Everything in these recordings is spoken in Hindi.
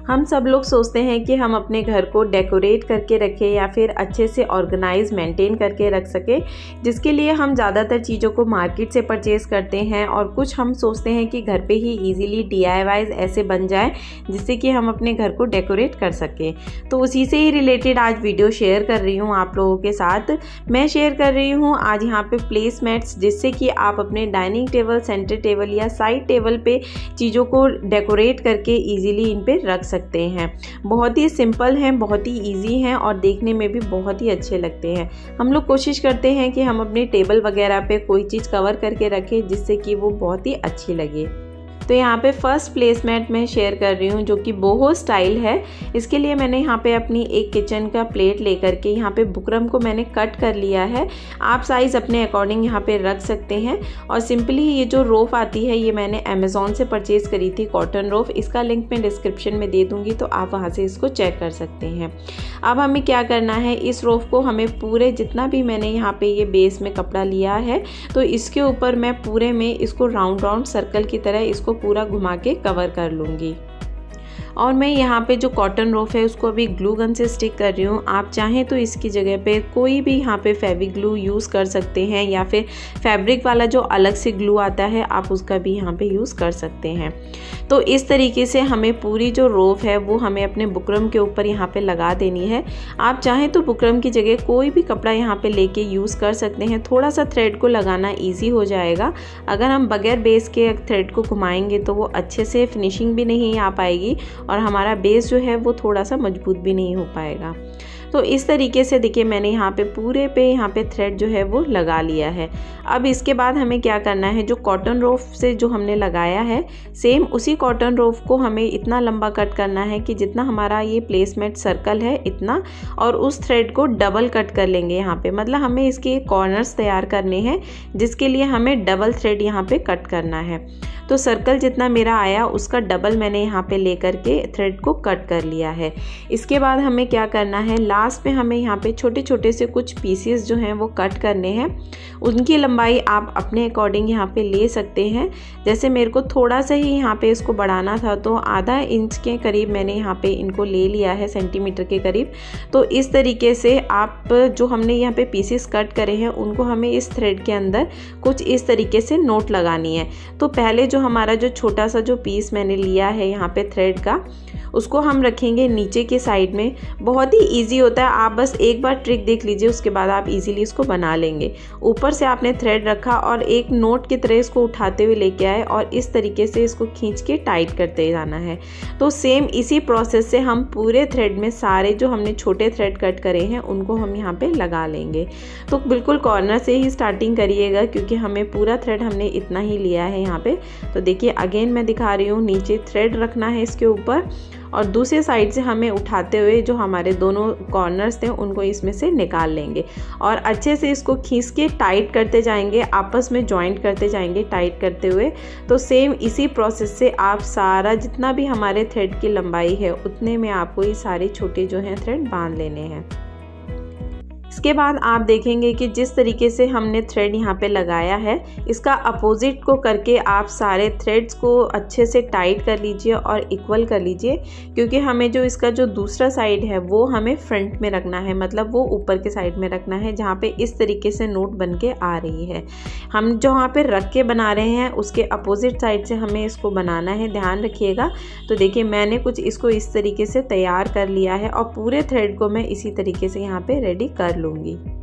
हम सब लोग सोचते हैं कि हम अपने घर को डेकोरेट करके रखें या फिर अच्छे से ऑर्गेनाइज मेंटेन करके रख सकें, जिसके लिए हम ज़्यादातर चीज़ों को मार्केट से परचेज़ करते हैं और कुछ हम सोचते हैं कि घर पे ही इजीली DIYs ऐसे बन जाए जिससे कि हम अपने घर को डेकोरेट कर सकें। तो उसी से ही रिलेटेड आज वीडियो शेयर कर रही हूँ आप लोगों के साथ। मैं शेयर कर रही हूँ आज यहाँ पे प्लेसमेट्स, जिससे कि आप अपने डाइनिंग टेबल, सेंटर टेबल या साइड टेबल पे चीज़ों को डेकोरेट करके ईजिली इन पे रख सकते हैं। बहुत ही सिंपल हैं, बहुत ही इजी हैं और देखने में भी बहुत ही अच्छे लगते हैं। हम लोग कोशिश करते हैं कि हम अपने टेबल वगैरह पे कोई चीज़ कवर करके रखें जिससे कि वो बहुत ही अच्छी लगे। तो यहाँ पे फर्स्ट प्लेसमेट मैं शेयर कर रही हूँ जो कि बोहो स्टाइल है। इसके लिए मैंने यहाँ पे अपनी एक किचन का प्लेट लेकर के यहाँ पे बुकरम को मैंने कट कर लिया है। आप साइज़ अपने अकॉर्डिंग यहाँ पे रख सकते हैं। और सिंपली ये जो रोफ आती है ये मैंने अमेज़ॉन से परचेज़ करी थी, कॉटन रोफ। इसका लिंक मैं डिस्क्रिप्शन में दे दूँगी तो आप वहाँ से इसको चेक कर सकते हैं। अब हमें क्या करना है, इस रोफ को हमें पूरे जितना भी मैंने यहाँ पे ये बेस में कपड़ा लिया है तो इसके ऊपर मैं पूरे में इसको राउंड सर्कल की तरह इसको पूरा घुमा के कवर कर लूँगी। और मैं यहाँ पे जो कॉटन रोफ है उसको अभी ग्लू गन से स्टिक कर रही हूँ। आप चाहें तो इसकी जगह पे कोई भी यहाँ पे फेविक ग्लू यूज़ कर सकते हैं या फिर फैब्रिक वाला जो अलग से ग्लू आता है आप उसका भी यहाँ पे यूज़ कर सकते हैं। तो इस तरीके से हमें पूरी जो रोफ है वो हमें अपने बुकरम के ऊपर यहाँ पे लगा देनी है। आप चाहें तो बुकरम की जगह कोई भी कपड़ा यहाँ पे लेके यूज़ कर सकते हैं। थोड़ा सा थ्रेड को लगाना ईजी हो जाएगा। अगर हम बगैर बेस के थ्रेड को घुमाएंगे तो वो अच्छे से फिनिशिंग भी नहीं आ पाएगी और हमारा बेस जो है वो थोड़ा सा मजबूत भी नहीं हो पाएगा। तो इस तरीके से देखिए मैंने यहाँ पे पूरे पे यहाँ पे थ्रेड जो है वो लगा लिया है। अब इसके बाद हमें क्या करना है, जो कॉटन रोफ से जो हमने लगाया है सेम उसी कॉटन रोफ को हमें इतना लंबा कट करना है कि जितना हमारा ये प्लेसमेट सर्कल है इतना, और उस थ्रेड को डबल कट कर लेंगे यहाँ पे। मतलब हमें इसके कॉर्नर्स तैयार करने हैं जिसके लिए हमें डबल थ्रेड यहाँ पे कट करना है। तो सर्कल जितना मेरा आया उसका डबल मैंने यहाँ पे लेकर के थ्रेड को कट कर लिया है। इसके बाद हमें क्या करना है, लास्ट में हमें यहाँ पे छोटे छोटे से कुछ पीसेस जो हैं वो कट करने हैं। उनकी लंबाई आप अपने अकॉर्डिंग यहाँ पे ले सकते हैं। जैसे मेरे को थोड़ा सा ही यहाँ पे इसको बढ़ाना था तो आधा इंच के करीब मैंने यहाँ पे इनको ले लिया है, सेंटीमीटर के करीब। तो इस तरीके से आप जो हमने यहाँ पे पीसेस कट करे हैं उनको हमें इस थ्रेड के अंदर कुछ इस तरीके से नोट लगानी है। तो पहले जो हमारा जो छोटा सा जो पीस मैंने लिया है यहाँ पे थ्रेड का, उसको हम रखेंगे नीचे के साइड में। बहुत ही इजी होता है, आप बस एक बार ट्रिक देख लीजिए, उसके बाद आप इजीली इसको बना लेंगे। ऊपर से आपने थ्रेड रखा और एक नोट की तरह इसको उठाते हुए लेके आए और इस तरीके से इसको खींच के टाइट करते जाना है। तो सेम इसी प्रोसेस से हम पूरे थ्रेड में सारे जो हमने छोटे थ्रेड कट करे हैं उनको हम यहाँ पे लगा लेंगे। तो बिल्कुल कॉर्नर से ही स्टार्टिंग करिएगा क्योंकि हमें पूरा थ्रेड हमने इतना ही लिया है यहाँ पे। तो देखिए अगेन मैं दिखा रही हूँ, नीचे थ्रेड रखना है इसके ऊपर और दूसरे साइड से हमें उठाते हुए जो हमारे दोनों कॉर्नर्स थे उनको इसमें से निकाल लेंगे और अच्छे से इसको खींच के टाइट करते जाएंगे, आपस में जॉइंट करते जाएंगे टाइट करते हुए। तो सेम इसी प्रोसेस से आप सारा जितना भी हमारे थ्रेड की लंबाई है उतने में आपको ये सारे छोटे जो हैं थ्रेड बांध लेने हैं। इसके बाद आप देखेंगे कि जिस तरीके से हमने थ्रेड यहाँ पे लगाया है इसका अपोजिट को करके आप सारे थ्रेड्स को अच्छे से टाइट कर लीजिए और इक्वल कर लीजिए, क्योंकि हमें जो इसका जो दूसरा साइड है वो हमें फ्रंट में रखना है, मतलब वो ऊपर के साइड में रखना है जहाँ पे इस तरीके से नोट बन के आ रही है। हम जो यहाँ पे रख के बना रहे हैं उसके अपोजिट साइड से हमें इसको बनाना है, ध्यान रखिएगा। तो देखिए मैंने कुछ इसको इस तरीके से तैयार कर लिया है और पूरे थ्रेड को मैं इसी तरीके से यहाँ पे रेडी कर लूँगी।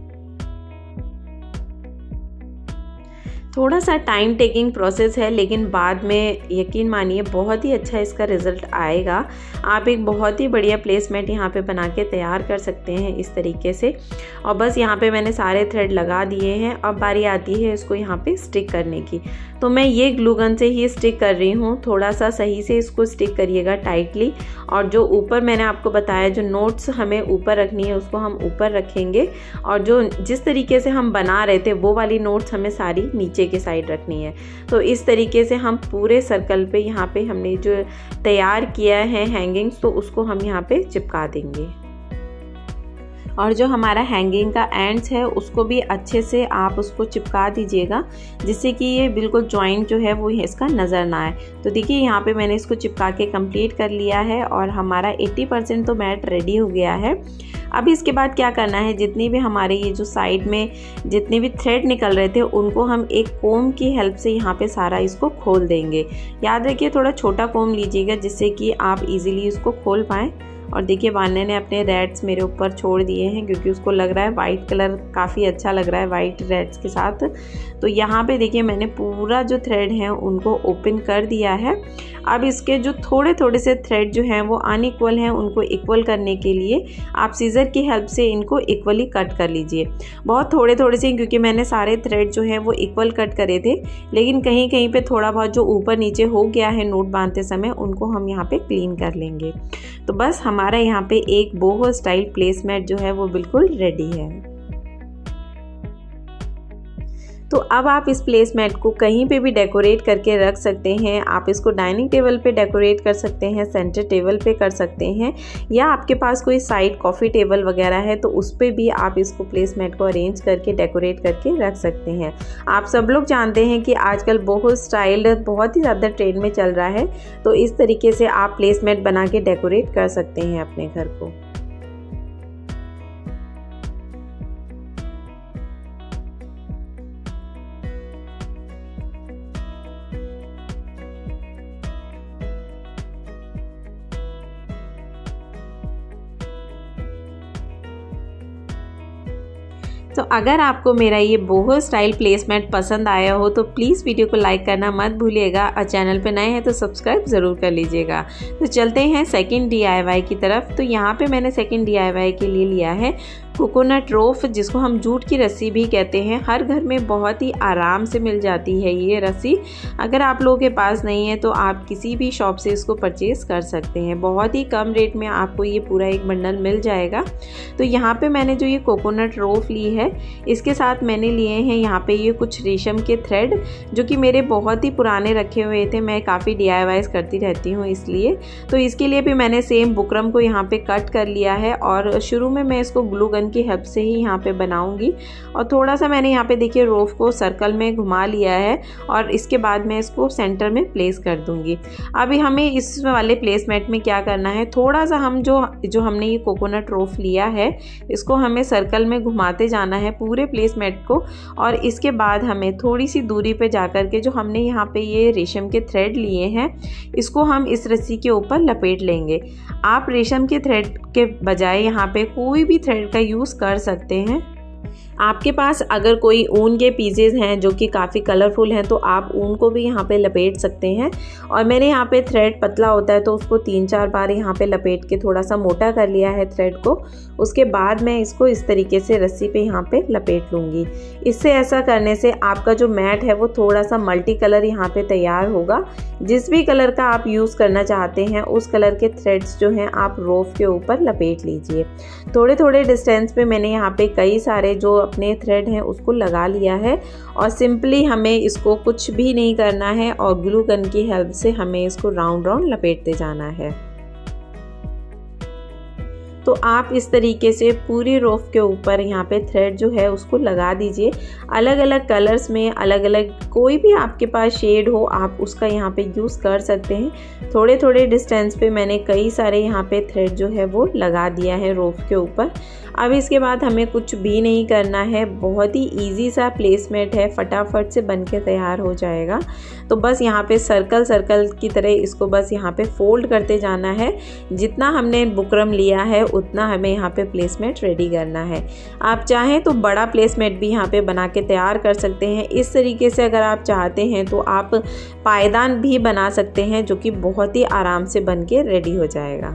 थोड़ा सा टाइम टेकिंग प्रोसेस है लेकिन बाद में यकीन मानिए बहुत ही अच्छा इसका रिज़ल्ट आएगा। आप एक बहुत ही बढ़िया प्लेसमेट यहाँ पे बना के तैयार कर सकते हैं इस तरीके से। और बस यहाँ पे मैंने सारे थ्रेड लगा दिए हैं। अब बारी आती है इसको यहाँ पे स्टिक करने की। तो मैं ये ग्लू गन से ही स्टिक कर रही हूँ। थोड़ा सा सही से इसको स्टिक करिएगा टाइटली। और जो ऊपर मैंने आपको बताया जो नोट्स हमें ऊपर रखनी है उसको हम ऊपर रखेंगे और जो जिस तरीके से हम बना रहे थे वो वाली नोट्स हमें सारी नीचे के साइड रखनी है। तो इस तरीके से हम पूरे सर्कल पे यहाँ पे हमने जो तैयार किया है हैंगिंग्स तो उसको हम यहाँ पे चिपका देंगे। और जो हमारा हैंगिंग का एंड्स है उसको भी अच्छे से आप उसको चिपका दीजिएगा, जिससे कि ये बिल्कुल जॉइंट जो है वो इसका नज़र ना आए। तो देखिए यहाँ पे मैंने इसको चिपका के कंप्लीट कर लिया है और हमारा 80% तो मैट रेडी हो गया है। अब इसके बाद क्या करना है, जितनी भी हमारे ये जो साइड में जितने भी थ्रेड निकल रहे थे उनको हम एक कोम की हेल्प से यहाँ पे सारा इसको खोल देंगे। याद रखिए थोड़ा छोटा कोम लीजिएगा, जिससे कि आप इजीली इसको खोल पाएँ। और देखिए वान्या ने अपने रेड्स मेरे ऊपर छोड़ दिए हैं, क्योंकि उसको लग रहा है वाइट कलर काफ़ी अच्छा लग रहा है वाइट रेड्स के साथ। तो यहाँ पे देखिए मैंने पूरा जो थ्रेड है उनको ओपन कर दिया है। अब इसके जो थोड़े थोड़े से थ्रेड जो हैं वो अनइक्वल हैं, उनको इक्वल करने के लिए आप सीज़र की हेल्प से इनको इक्वली कट कर लीजिए। बहुत थोड़े थोड़े से, क्योंकि मैंने सारे थ्रेड जो हैं वो इक्वल कट करे थे, लेकिन कहीं कहीं पे थोड़ा बहुत जो ऊपर नीचे हो गया है नोट बांधते समय उनको हम यहाँ पे क्लीन कर लेंगे। तो बस हमारा यहाँ पे एक बोहो स्टाइल प्लेसमेट जो है वो बिल्कुल रेडी है। तो अब आप इस प्लेसमेट को कहीं पे भी डेकोरेट करके रख सकते हैं। आप इसको डाइनिंग टेबल पे डेकोरेट कर सकते हैं, सेंटर टेबल पे कर सकते हैं, या आपके पास कोई साइड कॉफ़ी टेबल वगैरह है तो उस पर भी आप इसको प्लेसमेट को अरेंज करके डेकोरेट करके रख सकते हैं। आप सब लोग जानते हैं कि आजकल बोहो स्टाइल बहुत ही ज़्यादा ट्रेंड में चल रहा है, तो इस तरीके से आप प्लेसमेट बना के डेकोरेट कर सकते हैं अपने घर को। तो अगर आपको मेरा ये बोहो स्टाइल प्लेसमेट पसंद आया हो तो प्लीज़ वीडियो को लाइक करना मत भूलिएगा, और चैनल पे नए हैं तो सब्सक्राइब ज़रूर कर लीजिएगा। तो चलते हैं सेकंड DIY की तरफ। तो यहाँ पे मैंने सेकंड DIY के लिए लिया है कोकोनट रोफ, जिसको हम जूट की रस्सी भी कहते हैं। हर घर में बहुत ही आराम से मिल जाती है ये रस्सी। अगर आप लोगों के पास नहीं है तो आप किसी भी शॉप से इसको परचेज़ कर सकते हैं। बहुत ही कम रेट में आपको ये पूरा एक बंडल मिल जाएगा। तो यहाँ पे मैंने जो ये कोकोनट रोफ ली है, इसके साथ मैंने लिए हैं यहाँ पे ये कुछ रेशम के थ्रेड, जो कि मेरे बहुत ही पुराने रखे हुए थे। मैं काफ़ी DIYs करती रहती हूँ इसलिए। तो इसके लिए भी मैंने सेम बुकरम को यहाँ पे कट कर लिया है, और शुरू में मैं इसको ग्लू गन की हेल्प से ही यहाँ पे बनाऊंगी। और थोड़ा सा मैंने यहाँ पे देखिए रोफ को सर्कल में घुमा लिया है, और इसके बाद मैं इसको सेंटर में प्लेस कर दूंगी। अभी हमें इस वाले प्लेसमेट में क्या करना है, थोड़ा सा हम जो हमने ये कोकोनट रोफ लिया है इसको हमें सर्कल में घुमाते जाना है पूरे प्लेसमेट को। और इसके बाद हमें थोड़ी सी दूरी पे जाकर के जो हमने यहाँ पे ये रेशम के थ्रेड लिए हैं इसको हम इस रस्सी के ऊपर लपेट लेंगे। आप रेशम के थ्रेड के बजाय यहाँ पे कोई भी थ्रेड का यूज़ कर सकते हैं। आपके पास अगर कोई ऊन के पीसेज हैं जो कि काफ़ी कलरफुल हैं तो आप ऊन को भी यहाँ पे लपेट सकते हैं। और मैंने यहाँ पे थ्रेड पतला होता है तो उसको 3-4 बार यहाँ पे लपेट के थोड़ा सा मोटा कर लिया है थ्रेड को। उसके बाद मैं इसको इस तरीके से रस्सी पे यहाँ पे लपेट लूँगी। इससे ऐसा करने से आपका जो मैट है वो थोड़ा सा मल्टी कलर यहाँ पे तैयार होगा। जिस भी कलर का आप यूज़ करना चाहते हैं उस कलर के थ्रेड्स जो हैं आप रोफ के ऊपर लपेट लीजिए। थोड़े थोड़े डिस्टेंस पे मैंने यहाँ पे कई सारे जो अपने थ्रेड हैं उसको लगा लिया है, और सिंपली हमें इसको कुछ भी नहीं करना है और ग्लू गन की हेल्प से हमें इसको राउंड राउंड लपेटते जाना है। तो आप इस तरीके से पूरी रोफ के ऊपर यहाँ पे थ्रेड जो है उसको लगा दीजिए। अलग अलग कलर्स में अलग अलग कोई भी आपके पास शेड हो आप उसका यहाँ पे यूज़ कर सकते हैं। थोड़े थोड़े डिस्टेंस पे मैंने कई सारे यहाँ पे थ्रेड जो है वो लगा दिया है रोफ के ऊपर। अब इसके बाद हमें कुछ भी नहीं करना है, बहुत ही इजी सा प्लेसमेट है, फटाफट से बन के तैयार हो जाएगा। तो बस यहाँ पे सर्कल सर्कल की तरह इसको बस यहाँ पे फोल्ड करते जाना है। जितना हमने बुकरम लिया है उतना हमें यहाँ पे प्लेसमेट रेडी करना है। आप चाहें तो बड़ा प्लेसमेट भी यहाँ पे बना के तैयार कर सकते हैं। इस तरीके से अगर आप चाहते हैं तो आप पायदान भी बना सकते हैं, जो कि बहुत ही आराम से बन के रेडी हो जाएगा।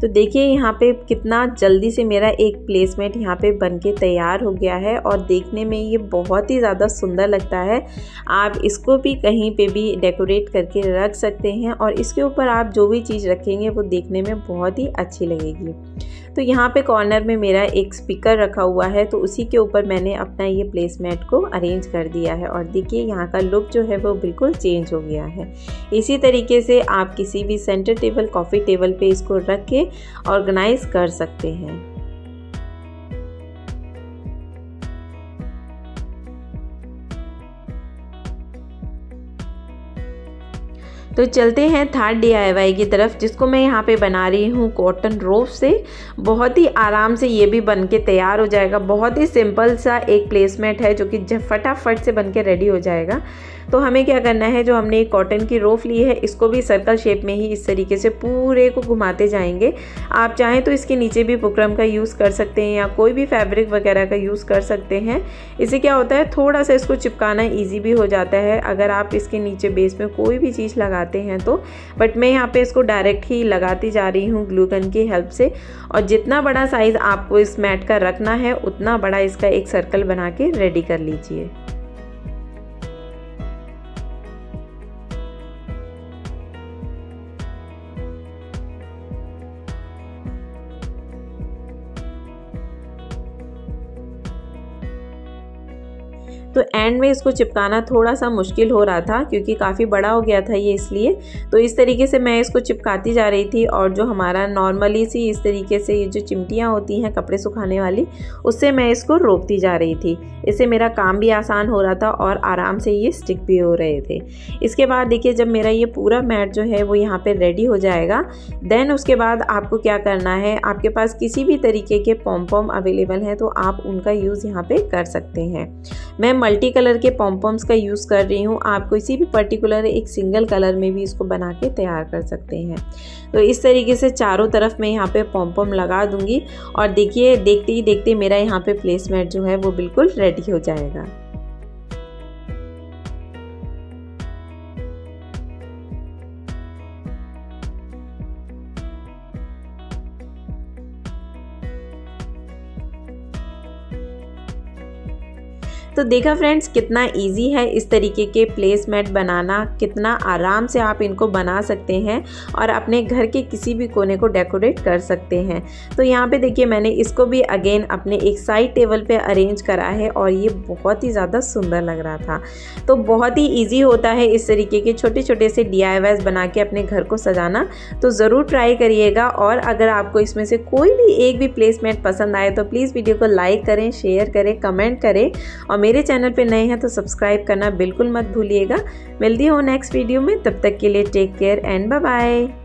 तो देखिए यहाँ पे कितना जल्दी से मेरा एक प्लेसमेट यहाँ पे बनके तैयार हो गया है और देखने में ये बहुत ही ज़्यादा सुंदर लगता है। आप इसको भी कहीं पे भी डेकोरेट करके रख सकते हैं और इसके ऊपर आप जो भी चीज़ रखेंगे वो देखने में बहुत ही अच्छी लगेगी। तो यहाँ पे कॉर्नर में मेरा एक स्पीकर रखा हुआ है, तो उसी के ऊपर मैंने अपना ये प्लेसमेट को अरेंज कर दिया है और देखिए यहाँ का लुक जो है वो बिल्कुल चेंज हो गया है। इसी तरीके से आप किसी भी सेंटर टेबल, कॉफ़ी टेबल पे इसको रख के ऑर्गेनाइज कर सकते हैं। तो चलते हैं थर्ड DIY की तरफ, जिसको मैं यहाँ पे बना रही हूँ कॉटन रोप से। बहुत ही आराम से ये भी बन के तैयार हो जाएगा। बहुत ही सिंपल सा एक प्लेसमेट है जो कि फटाफट से बन के रेडी हो जाएगा। तो हमें क्या करना है, जो हमने एक कॉटन की रोप ली है इसको भी सर्कल शेप में ही इस तरीके से पूरे को घुमाते जाएंगे। आप चाहें तो इसके नीचे भी बुकरम का यूज़ कर सकते हैं या कोई भी फैब्रिक वगैरह का यूज़ कर सकते हैं। इससे क्या होता है, थोड़ा सा इसको चिपकाना ईजी भी हो जाता है अगर आप इसके नीचे बेस में कोई भी चीज़ लगाते हैं तो। बट मैं यहाँ पे इसको डायरेक्ट ही लगाती जा रही हूँ ग्लू गन की हेल्प से। और जितना बड़ा साइज़ आपको इस मैट का रखना है उतना बड़ा इसका एक सर्कल बना के रेडी कर लीजिए। तो एंड में इसको चिपकाना थोड़ा सा मुश्किल हो रहा था क्योंकि काफ़ी बड़ा हो गया था ये, इसलिए तो इस तरीके से मैं इसको चिपकाती जा रही थी। और जो हमारा नॉर्मली सी इस तरीके से ये जो चिमटियाँ होती हैं कपड़े सुखाने वाली, उससे मैं इसको रोकती जा रही थी। इससे मेरा काम भी आसान हो रहा था और आराम से ये स्टिक भी हो रहे थे। इसके बाद देखिए जब मेरा ये पूरा मैट जो है वो यहाँ पे रेडी हो जाएगा, देन उसके बाद आपको क्या करना है, आपके पास किसी भी तरीके के पॉम अवेलेबल हैं तो आप उनका यूज़ यहाँ पे कर सकते हैं। मैं मल्टी कलर के पॉम्पम्स का यूज़ कर रही हूँ। आप किसी भी पर्टिकुलर एक सिंगल कलर में भी इसको बना के तैयार कर सकते हैं। तो इस तरीके से चारों तरफ मैं यहाँ पे पॉम्पम लगा दूंगी और देखिए देखते ही देखते मेरा यहाँ पे प्लेसमेट जो है वो बिल्कुल रेडी हो जाएगा। तो देखा फ्रेंड्स कितना इजी है इस तरीके के प्लेसमेट बनाना, कितना आराम से आप इनको बना सकते हैं और अपने घर के किसी भी कोने को डेकोरेट कर सकते हैं। तो यहाँ पे देखिए मैंने इसको भी अगेन अपने एक साइड टेबल पे अरेंज करा है और ये बहुत ही ज़्यादा सुंदर लग रहा था। तो बहुत ही ईजी होता है इस तरीके के छोटे छोटे से DIYs बना के अपने घर को सजाना। तो ज़रूर ट्राई करिएगा और अगर आपको इसमें से कोई भी एक भी प्लेसमेट पसंद आए तो प्लीज़ वीडियो को लाइक करें, शेयर करें, कमेंट करें और मेरे चैनल पे नए हैं तो सब्सक्राइब करना बिल्कुल मत भूलिएगा। मिलती हूँ नेक्स्ट वीडियो में, तब तक के लिए take care and bye bye.